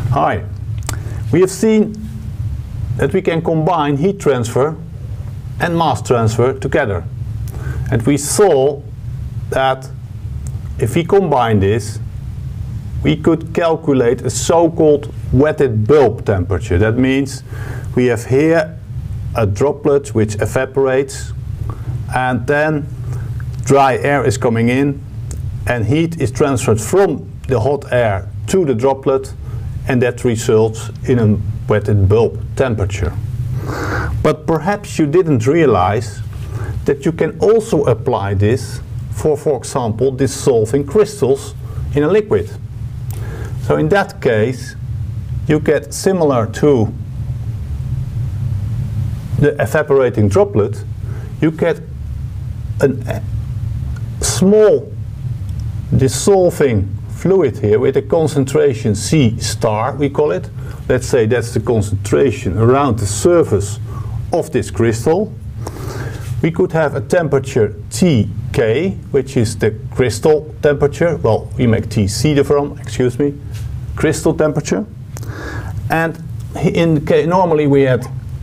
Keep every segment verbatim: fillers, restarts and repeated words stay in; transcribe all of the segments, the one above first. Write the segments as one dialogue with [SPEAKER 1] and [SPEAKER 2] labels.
[SPEAKER 1] Hi. We have seen that we can combine heat transfer and mass transfer together. And we saw that if we combine this, we could calculate a so-called wetted bulb temperature. That means we have here a droplet which evaporates, and then dry air is coming in and heat is transferred from the hot air to the droplet, and that results in a wetted bulb temperature. But perhaps you didn't realize that you can also apply this for, for example, dissolving crystals in a liquid. So in that case, you get similar to the evaporating droplet, you get a small dissolving fluid here with a concentration C star, we call it. Let's say that's the concentration around the surface of this crystal. We could have a temperature T K, which is the crystal temperature. Well, we make T C from, excuse me, crystal temperature. And in the case, normally we had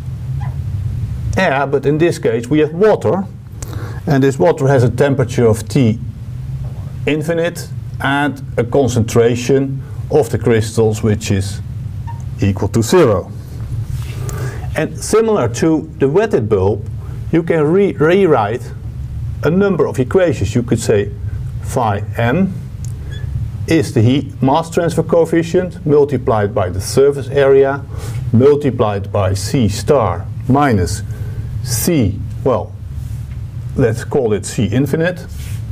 [SPEAKER 1] air, but in this case we have water. And this water has a temperature of T infinite and a concentration of the crystals which is equal to zero. And similar to the wetted bulb, you can re rewrite a number of equations. You could say phi m is the heat mass transfer coefficient multiplied by the surface area multiplied by C star minus C, well, let's call it C infinite.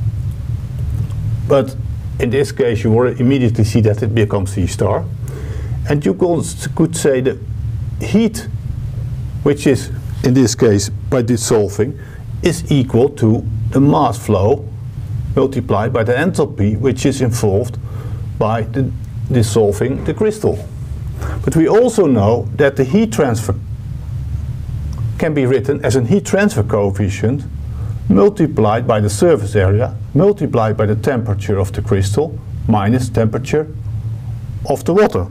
[SPEAKER 1] But in this case, you already immediately see that it becomes C star. And you could say the heat, which is, in this case, by dissolving, is equal to the mass flow multiplied by the enthalpy, which is involved by the dissolving the crystal. But we also know that the heat transfer can be written as a heat transfer coefficient multiplied by the surface area multiplied by the temperature of the crystal minus temperature of the water.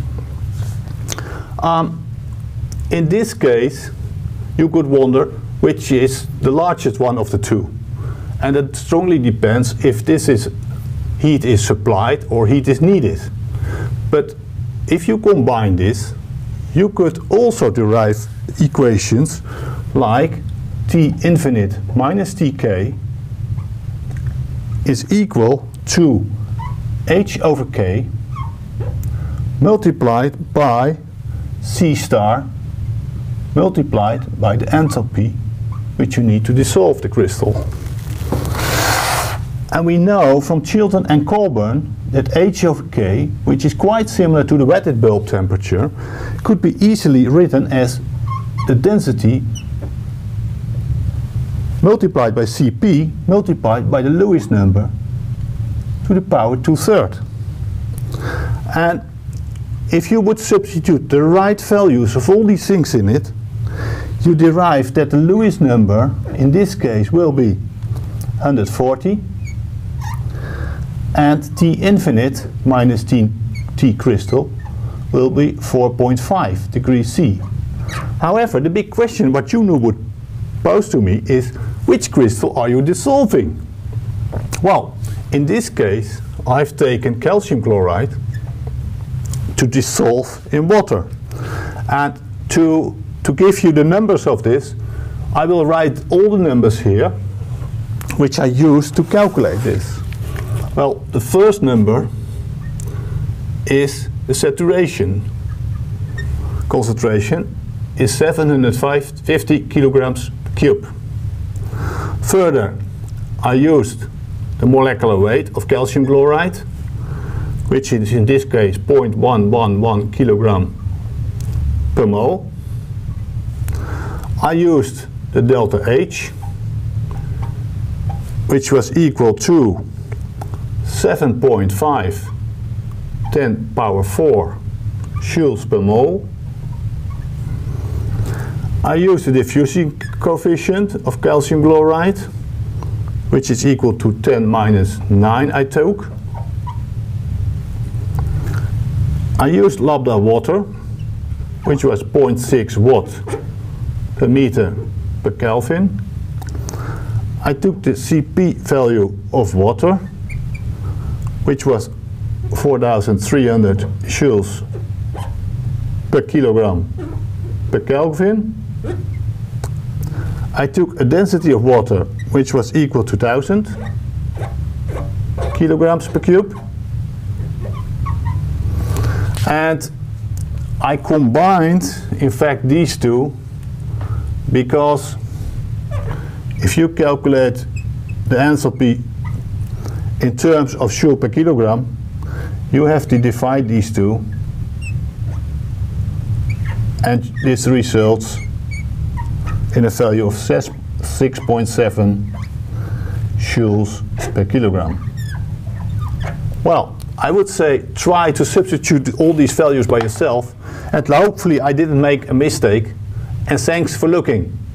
[SPEAKER 1] Um, in this case, you could wonder which is the largest one of the two. And it strongly depends if this is heat is supplied or heat is needed. But if you combine this, you could also derive equations like T infinite minus T K is equal to H over K multiplied by C star multiplied by the enthalpy which you need to dissolve the crystal. And we know from Chilton and Colburn that H over K, which is quite similar to the wetted bulb temperature, could be easily written as the density multiplied by C P multiplied by the Lewis number to the power two-thirds. And if you would substitute the right values of all these things in it, you derive that the Lewis number in this case will be one hundred forty, and T infinite minus T, T crystal will be four point five degrees C. However, the big question what you would pose to me is, which crystal are you dissolving? Well, in this case, I've taken calcium chloride to dissolve in water. And to, to give you the numbers of this, I will write all the numbers here, which I use to calculate this. Well, the first number is the saturation. Concentration is seven hundred fifty kilograms per cube. Further, I used the molecular weight of calcium chloride, which is in this case zero point one one one kilogram per mole. I used the delta H, which was equal to seven point five ten power four joules per mole. I used the diffusion coefficient of calcium chloride, which is equal to ten minus nine I took. I used lambda water, which was zero point six watt per meter per Kelvin. I took the C P value of water, which was four thousand three hundred joules per kilogram per Kelvin. I took a density of water, which was equal to one thousand kilograms per cube. And I combined, in fact, these two, because if you calculate the enthalpy in terms of joule per kilogram, you have to divide these two, and this results in a value of six point seven joules per kilogram. Well, I would say try to substitute all these values by yourself, and hopefully I didn't make a mistake, and thanks for looking.